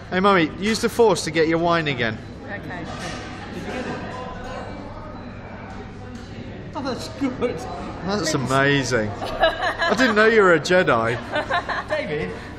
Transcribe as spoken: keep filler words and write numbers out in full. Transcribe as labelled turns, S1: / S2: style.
S1: Hey, Mummy, use the force to get your wine again.
S2: Okay.
S3: Did you get it? Oh, that's good.
S1: That's amazing. I didn't know you were a Jedi.
S3: David,